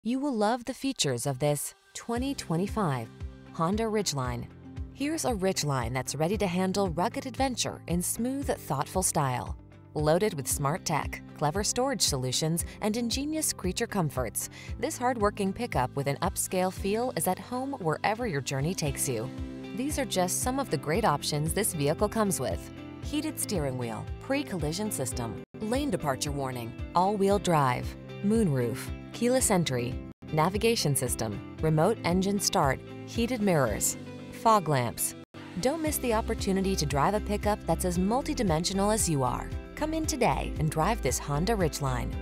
You will love the features of this 2025 Honda Ridgeline. Here's a Ridgeline that's ready to handle rugged adventure in smooth, thoughtful style. Loaded with smart tech, clever storage solutions, and ingenious creature comforts, this hard-working pickup with an upscale feel is at home wherever your journey takes you. These are just some of the great options this vehicle comes with: heated steering wheel, pre-collision system, lane departure warning, all-wheel drive, moonroof, keyless entry, navigation system, remote engine start, heated mirrors, fog lamps. Don't miss the opportunity to drive a pickup that's as multidimensional as you are. Come in today and drive this Honda Ridgeline.